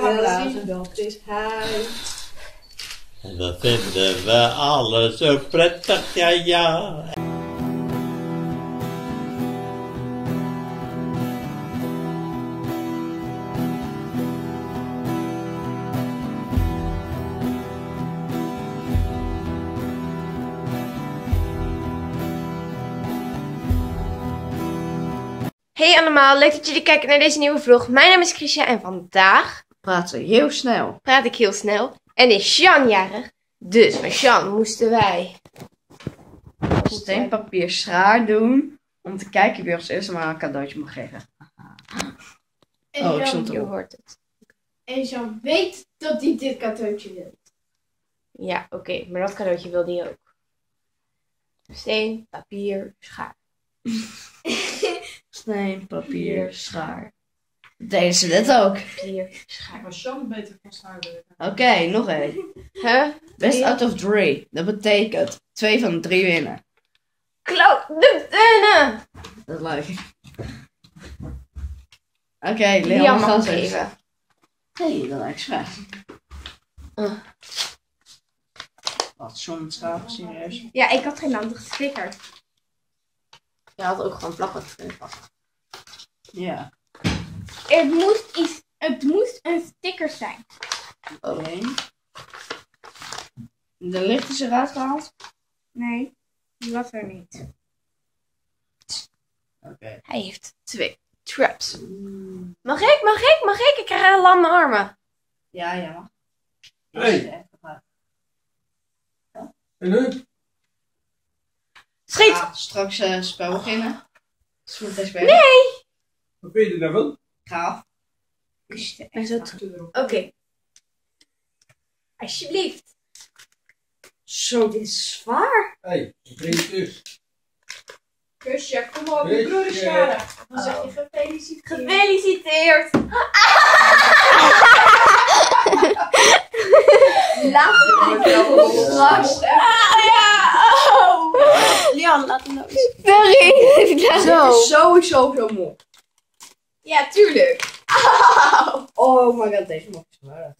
gaan blazen. Dat is hij. En dat vinden we alle zo prettig, ja. Hey allemaal, leuk dat jullie kijken naar deze nieuwe vlog. Mijn naam is Chrisja en vandaag Praat ze heel snel. praat ik heel snel. En is Sjan jarig. Dus van Sjan moesten wij Steen, papier, schaar doen. Om te kijken wie als eerste maar een cadeautje mag geven. En Ik stond je erop. hoort het. En Jean weet dat hij dit cadeautje wil. Ja, oké, maar dat cadeautje wilde hij ook. Steen, papier, schaar. Steen, papier, schaar. Deden ze dit ook? Papier, schaar. Maar Jean beter van schaarwerk. Oké, nog één. Huh? Best out of 3. Dat betekent 2 van de 3 winnen. Dat leuk. Oké, Die Leon, allemaal ga mag eens. geven. Hé, dat lijkt schaar. Uh. Wat, zo'n schaar, serieus? Ja, ik had geen andere sticker. Je had ook gewoon plakband kunnen pakken. Ja. Het moest een sticker zijn. Oké. De licht is eruit gehaald? Nee, die was er niet. Oké. Hij heeft 2 traps. Mag ik? Ik krijg lamme armen. Ja, mag. Hey. En nu? Schiet! Ja, straks spel beginnen. Spelen. Nee! Wat vind je er nou van? Gaaf. En zo Oké. Alsjeblieft. Zo, dit is zwaar. Hé, wat vind je dus? Kusje, kom op, je broer is jarig. Dan zeg je gefeliciteerd. Gefeliciteerd! Laten we straks. Lian, laat hem nou eens. Sorry. Zo. Sowieso zo mooi. Ja, tuurlijk. Oh my god, deze mag zwaar.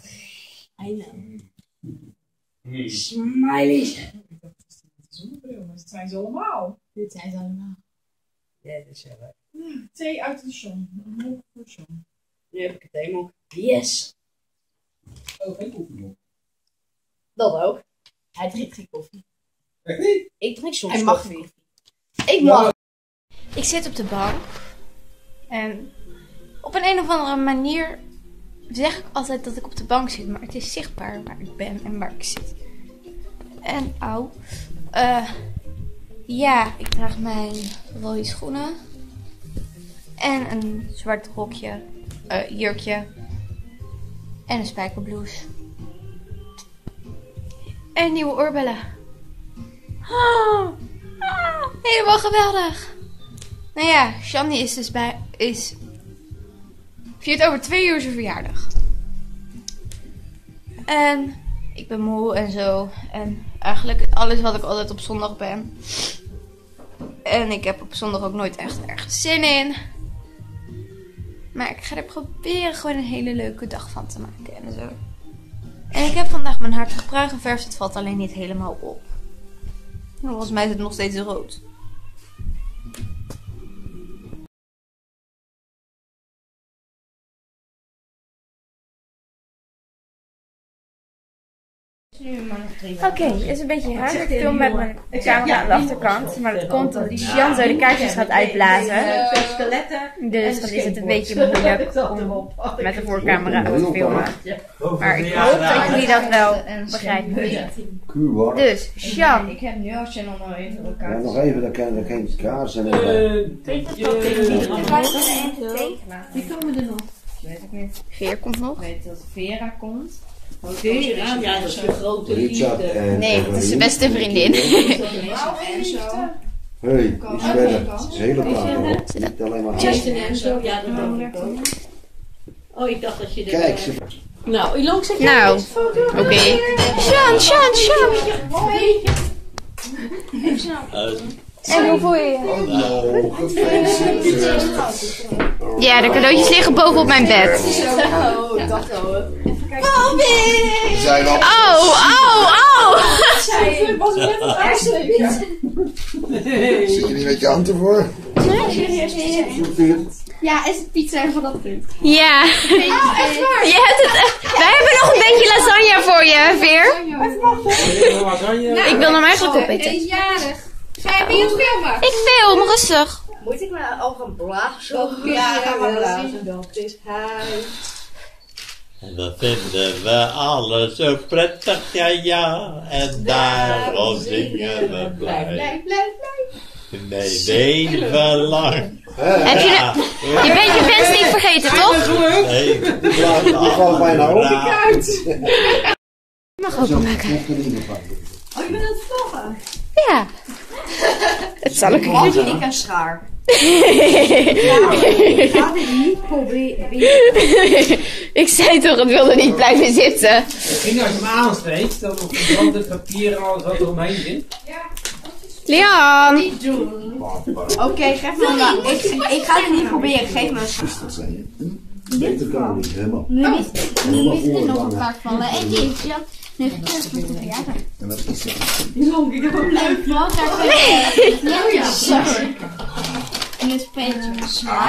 Hmm. Smileys. Zonnebril, maar dat zijn ze allemaal. Dit zijn ze allemaal. Ja, dit is heel leuk. Thee uit de Jean. Een mok voor Jean. Nu heb ik het helemaal. Yes. Oh, geen koffie nog. Dat ook. Hij drinkt geen koffie. Echt niet? Ik drink soms Hij mag koffie. Ik mag. Ik zit op de bank. En op een of andere manier zeg ik altijd dat ik op de bank zit. Maar het is zichtbaar waar ik ben en waar ik zit. En auw. Ja, ik draag mijn rode schoenen. En een zwart rokje. Jurkje. En een spijkerblouse. En nieuwe oorbellen. Helemaal geweldig. Nou ja, Shandy is dus viert over 2 uur zijn verjaardag. En ik ben moe en zo. En eigenlijk alles wat ik altijd op zondag ben. En ik heb op zondag ook nooit echt ergens zin in. Maar ik ga er proberen gewoon een hele leuke dag van te maken en zo. En ik heb vandaag mijn haar bruin geverfd. Het valt alleen niet helemaal op. Volgens mij is het nog steeds rood. Oké, het is een beetje raar. Ik film met mijn camera aan de achterkant. Maar dat komt omdat Jan zo de kaartjes gaat uitblazen. Dus dan is het een beetje moeilijk om met de voorcamera te filmen. Maar ik hoop dat jullie dat wel begrijpen. Dus, Sjan. Ik heb nu als je nog even elkaar. Ja, nog even, dan kan er geen kaas en Wie komen er nog? Weet ik niet. Veer komt nog. Ik weet dat Vera komt. Vera, ja, dat is een grote Richard liefde. en Nee, het is zijn beste vriendin. En zo. Hé, die is verder. Het is hele plaat op. Niet alleen maar Jason en zo, ja, dat denk ik ook. Oh, ik dacht dat je er... Kijk, ze... Nou, Ilon, zeg Nou, oké. Sjan. En hoe voel je je? Oh, gefeliciteerd. Ja, de cadeautjes liggen boven op mijn bed. Oh, dat wel. We zijn al... Was net een ijsje. Zit je niet met je handen voor? Ja, is het pizza van dat punt? Ja. Je hebt het, wij hebben nog een beetje lasagne voor je, Veer. Ik wil hem eigenlijk opeten. Hij is jarig. Ga je filmen? Ik film, rustig. Moet ik nou al gaan blazen? Ja, ga maar blazen. Dat is hij. En dat vinden we alle zo prettig, ja, ja. En daarom zingen we blij. Nee, leven lang. Heb je bent niet vergeten, toch? Nee, Die valt bijna op. Je mag openmaken. Oh, je bent aan het vloggen? Ja. Het zal ik Mag ik een schaar? Ga dit niet proberen. Ik zei toch, het wilde niet blijven zitten. Ik vind als je hem aansteekt, dan op het brand het papier en alles wat er omheen zit. Leon. Oké, geef me maar. Ik ga het niet proberen. Geef me een schaar. Dat zijn je. Beter kan het niet, helemaal. Nu is er nog een paar vallen. En die is Jan. Nu is het met de verjaardag. En wat is dat? Ik heb ook leuk. Oh ja, sorry. En dit speeltje.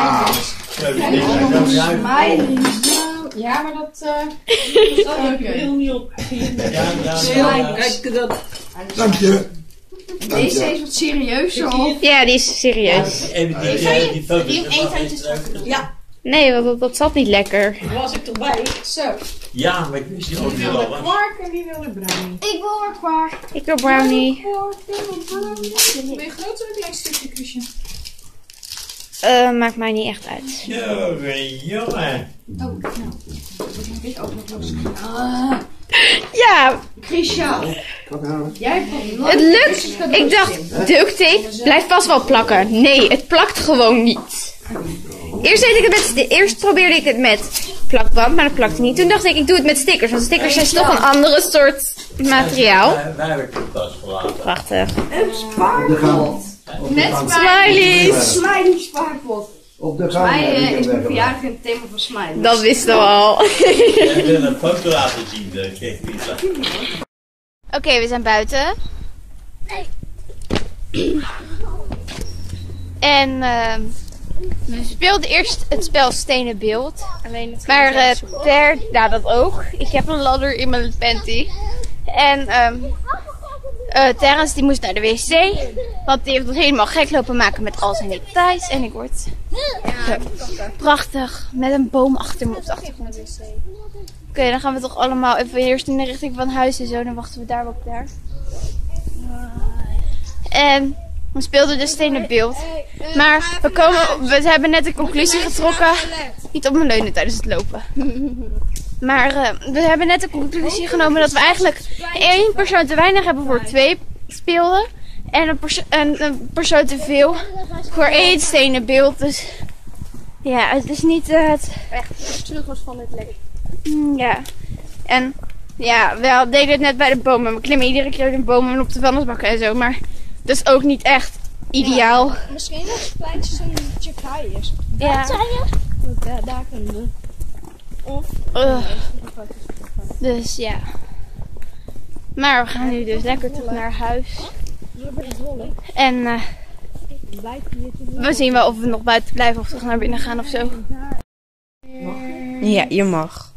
Ja, maar dat Heel niet op. Kijk dat. Dank je. Deze is wat serieuzer op. Ja, die is serieus. Even die foto's. Ja. Nee, want dat zat niet lekker. Was ik erbij? zo. Ja, maar ik wist niet ook niet al. Kwark en wie wil een brownie? Ik wil er kwark. Ik wil brownie. Ben je groot of een klein stukje, Chrisje? Maakt mij niet echt uit. Jongen. Ja, Christian, jij hebt het lukt. Ik dacht, duct tape blijft vast wel plakken. Nee, het plakt gewoon niet. Eerst probeerde ik het met plakband, maar dat plakte niet. Toen dacht ik doe het met stickers. Want stickers zijn toch een andere soort materiaal. Wij hebben de tas verlaten. Prachtig. net Smileys. Smiley spaarpot. Op de gang. Smiley is mijn verjaardag in het thema van Smiley. Dat wisten we al. Ik wil een foto laten zien. Kijk, Oké, we zijn buiten. En we speelden eerst het spel Stenen Beeld. Maar Per, nou dat ook. Ik heb een ladder in mijn panty. En Terrence die moest naar de wc. Want die heeft het helemaal gek lopen maken met al zijn details. En ik word prachtig met een boom achter me op de achtergrond. Oké, dan gaan we toch allemaal even eerst in de richting van huis en zo. Dan wachten we daar ook daar. En we speelden dus Stenen Beeld. Maar we hebben net de conclusie getrokken. Niet op mijn leunen tijdens het lopen. Maar we hebben net de conclusie genomen dat we eigenlijk 1 persoon te weinig hebben voor 2 speelden. En een persoon te veel voor 1 Stenen Beeld. Dus ja, het is niet het... Terug was van het lekker. Ja. En ja, we deden het net bij de bomen. We klimmen iedere keer de bomen en op de vuilnisbakken en zo. Maar dat is ook niet echt ideaal. Misschien nog een kleintje zo'n chiphaai is. Ja. Daar kunnen we. Of. Dus ja. Maar we gaan nu dus lekker terug naar huis. En we zien wel of we nog buiten blijven of terug naar binnen gaan of zo. Ja, je mag.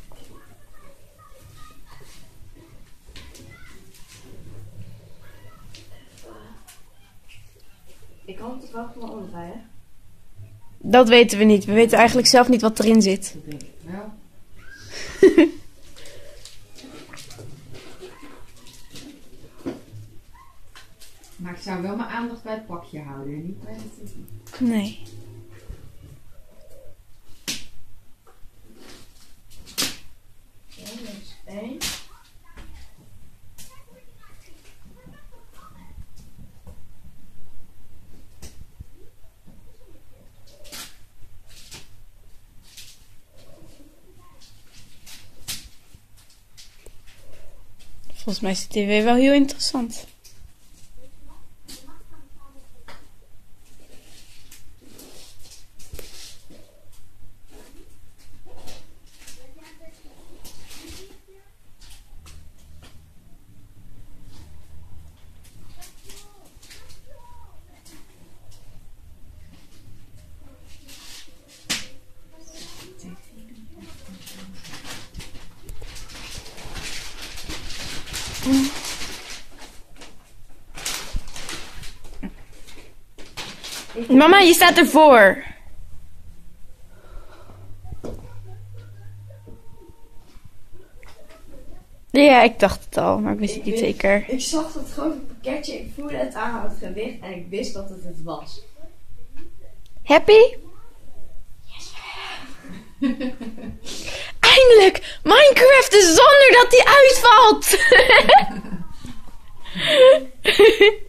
Ik kan het wel gewoon omdraaien. Dat weten we niet. We weten eigenlijk zelf niet wat erin zit. Ja. Maar ik zou wel mijn aandacht bij het pakje houden en niet bij het... Nee. Eén. Volgens mij is de tv wel heel interessant. Mama, je staat ervoor. Ja, ik dacht het al, maar ik wist het niet zeker. Ik zag dat grote pakketje, ik voelde het aan het gewicht en ik wist dat het het was. Happy? Eindelijk! Minecraft is zonder dat hij uitvalt!